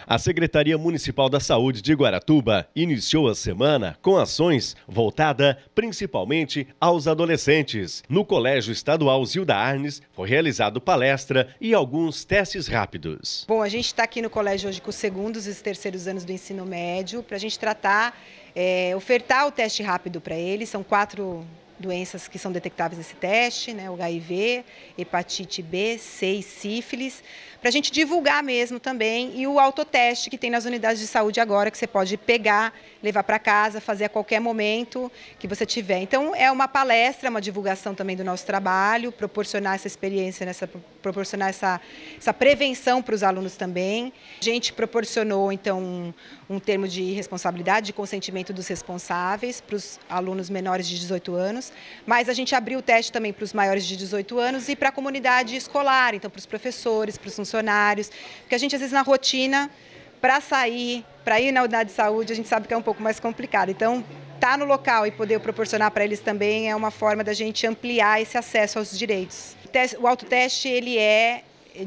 A Secretaria Municipal da Saúde de Guaratuba iniciou a semana com ações voltadas principalmente aos adolescentes. No Colégio Estadual Zilda Arnes foi realizado palestra e alguns testes rápidos. Bom, a gente está aqui no colégio hoje com os segundos e os terceiros anos do ensino médio para a gente tratar, ofertar o teste rápido para eles. São 4 doenças que são detectáveis nesse teste, né? O HIV, hepatite B, C e sífilis, para a gente divulgar mesmo também, e o autoteste que tem nas unidades de saúde agora, que você pode pegar, levar para casa, fazer a qualquer momento que você tiver. Então é uma palestra, uma divulgação também do nosso trabalho, proporcionar essa experiência, proporcionar essa prevenção para os alunos também. A gente proporcionou então um termo de responsabilidade, de consentimento dos responsáveis para os alunos menores de 18 anos, mas a gente abriu o teste também para os maiores de 18 anos e para a comunidade escolar, então para os professores, para os funcionários, porque a gente às vezes na rotina, para ir na unidade de saúde, a gente sabe que é um pouco mais complicado. Então, estar no local e poder proporcionar para eles também é uma forma da gente ampliar esse acesso aos direitos. O autoteste, ele é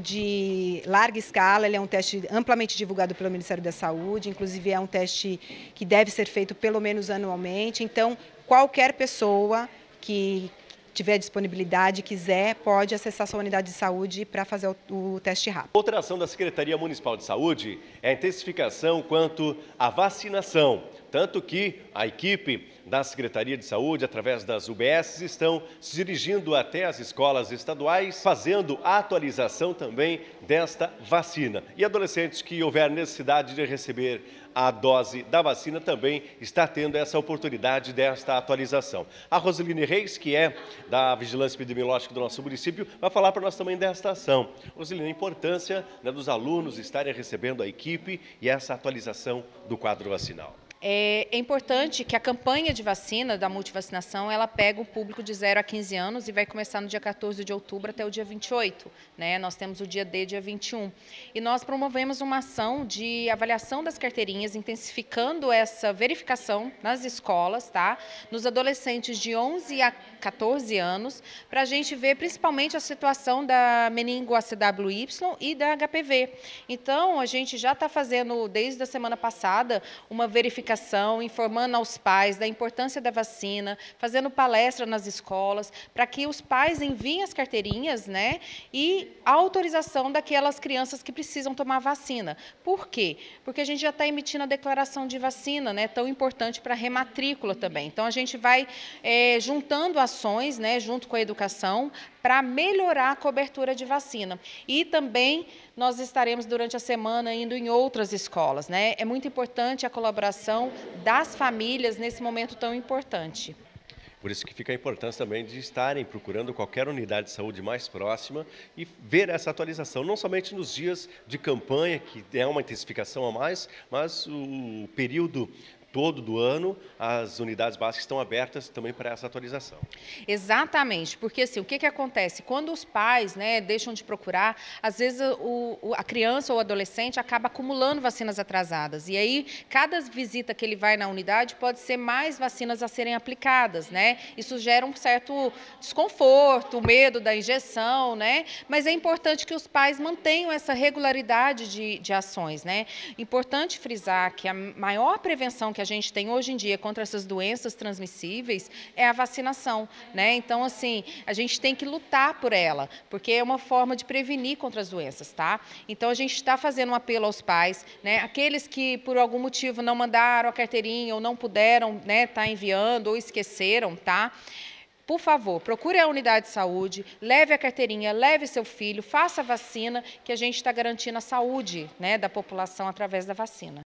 de larga escala, ele é um teste amplamente divulgado pelo Ministério da Saúde, inclusive é um teste que deve ser feito pelo menos anualmente, então qualquer pessoa que tiver disponibilidade, quiser, pode acessar sua unidade de saúde para fazer o teste rápido. Outra ação da Secretaria Municipal de Saúde é a intensificação quanto à vacinação, tanto que a equipe da Secretaria de Saúde, através das UBS, estão se dirigindo até as escolas estaduais, fazendo a atualização também desta vacina. E adolescentes que houver necessidade de receber a dose da vacina também está tendo essa oportunidade desta atualização. A Roseline Reis, que é da Vigilância Epidemiológica do nosso município, vai falar para nós também desta ação. Roseline, a importância, né, dos alunos estarem recebendo a equipe e essa atualização do quadro vacinal. É importante que a campanha de vacina, da multivacinação, ela pega o público de 0 a 15 anos e vai começar no dia 14 de outubro até o dia 28, né? Nós temos o dia D, dia 21. E nós promovemos uma ação de avaliação das carteirinhas, intensificando essa verificação nas escolas, tá? Nos adolescentes de 11 a 14 anos, para a gente ver principalmente a situação da meningoACWY e da HPV. Então, a gente já está fazendo, desde a semana passada, uma verificação, informando aos pais da importância da vacina, fazendo palestra nas escolas, para que os pais enviem as carteirinhas, né, e a autorização daquelas crianças que precisam tomar vacina. Por quê? Porque a gente já está emitindo a declaração de vacina, né, tão importante para a rematrícula também. Então, a gente vai juntando ações, né, junto com a educação, para melhorar a cobertura de vacina. E também nós estaremos durante a semana indo em outras escolas, né? É muito importante a colaboração das famílias nesse momento tão importante. Por isso que fica a importância também de estarem procurando qualquer unidade de saúde mais próxima e ver essa atualização, não somente nos dias de campanha, que é uma intensificação a mais, mas o período todo do ano, as unidades básicas estão abertas também para essa atualização. Exatamente, porque assim, o que acontece? Quando os pais, né, deixam de procurar, às vezes a criança ou o adolescente acaba acumulando vacinas atrasadas, e aí cada visita que ele vai na unidade pode ser mais vacinas a serem aplicadas, né? Isso gera um certo desconforto, medo da injeção, né? Mas é importante que os pais mantenham essa regularidade de ações, né? Importante frisar que a maior prevenção que a gente tem hoje em dia contra essas doenças transmissíveis é a vacinação, né? Então, assim, a gente tem que lutar por ela, porque é uma forma de prevenir contra as doenças, tá? Então, a gente está fazendo um apelo aos pais, né? Aqueles que, por algum motivo, não mandaram a carteirinha ou não puderam, né, tá enviando ou esqueceram, tá? Por favor, procure a unidade de saúde, leve a carteirinha, leve seu filho, faça a vacina, que a gente está garantindo a saúde, né, da população através da vacina.